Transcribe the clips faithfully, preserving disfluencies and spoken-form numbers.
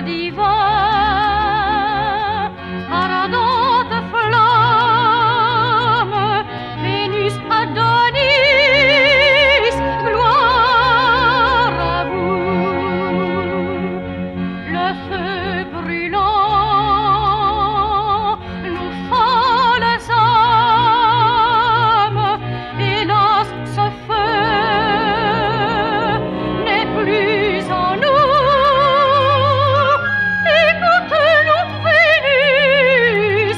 divin, ardente flamme, Vénus Adonis, gloire à vous. Le feu brûlant, nos folles âmes, hélas, ce feu n'est plus en nous. Écoute-nous, Vénus,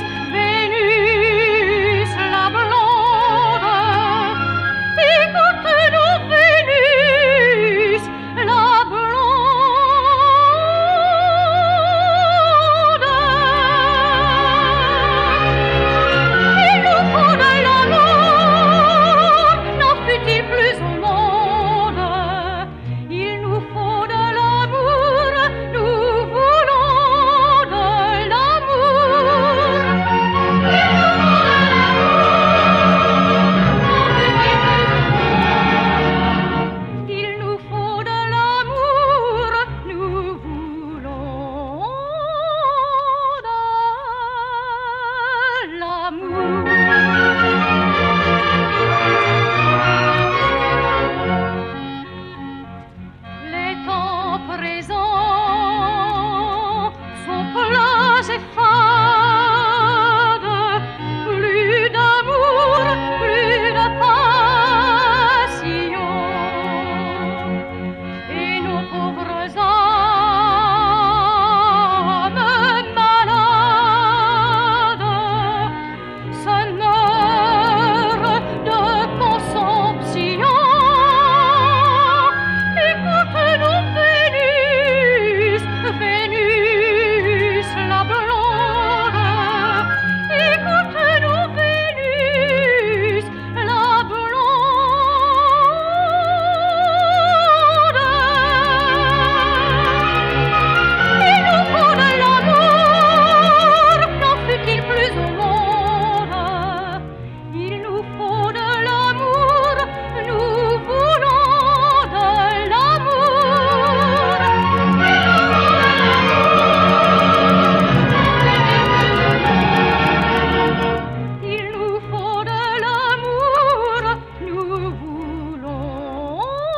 Vénus la blonde. Écoute-nous, Vénus la blonde. Il nous faut de l'amour, n'en fut-il plus au monde. Il nous faut de l'amour, nous voulons de l'amour. Il nous faut de l'amour, nous voulons de l'amour. Les temps présents sont plats et fades, plus d'amour, plus de passion, et nos pauvres âmes malades se meurent de consomption. Écoute-nous, Vénus, Vénus la blonde. Écoute-nous, Vénus la blonde. Il nous faut de l'amour, n'en fut-il plus au monde. Il nous faut de l'amour, nous voulons de l'amour. Il nous faut de l'amour, nous voulons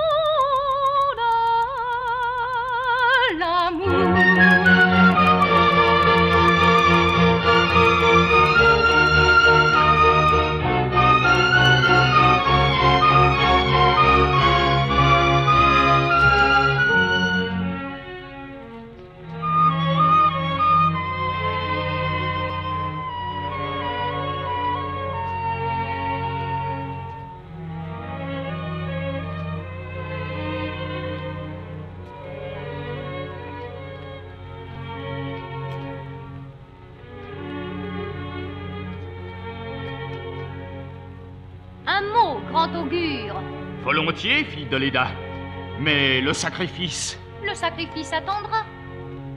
de l'amour. Un mot, grand augure. Volontiers, fille de Léda. Mais le sacrifice. Le sacrifice attendra.